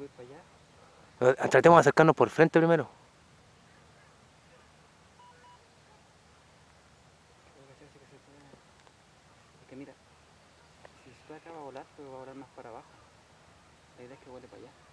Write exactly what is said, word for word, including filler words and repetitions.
voy para allá. Eh, Tratemos de acercarnos por frente primero. Creo que se hace que se puede. Es que mira, si estoy acá va a volar, pero va a volar más para abajo. La idea es que vuele para allá.